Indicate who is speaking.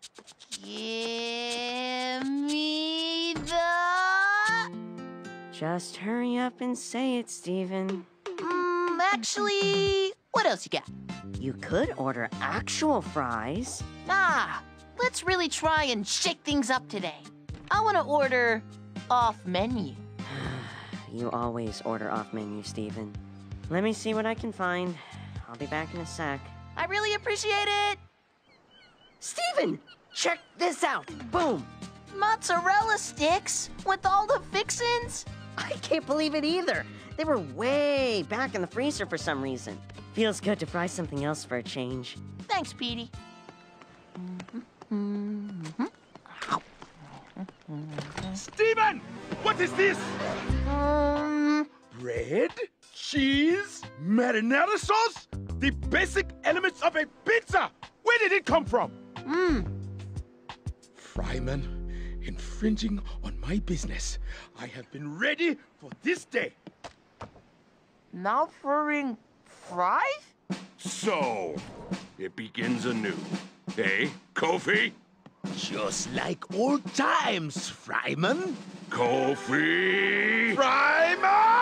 Speaker 1: Give me the...
Speaker 2: Just hurry up and say it, Steven.
Speaker 1: Actually, what else you got?
Speaker 2: You could order actual fries.
Speaker 1: Nah, let's really try and shake things up today. I want to order off menu.
Speaker 2: You always order off menu, Steven. Let me see what I can find. I'll be back in a sec.
Speaker 1: I really appreciate it.
Speaker 2: Steven! Check this out! Boom!
Speaker 1: Mozzarella sticks with all the fixins?
Speaker 2: I can't believe it either. They were way back in the freezer for some reason. Feels good to fry something else for a change.
Speaker 1: Thanks, Petey.
Speaker 3: Steven! What is this? Bread? Cheese? Marinara sauce? The basic elements of a pizza! Where did it come from? Fryman, infringing on my business. I have been ready for this day.
Speaker 1: Now furring fries?
Speaker 4: So, it begins anew. Eh, Kofi?
Speaker 3: Just like old times, Fryman.
Speaker 4: Kofi!
Speaker 3: Fryman!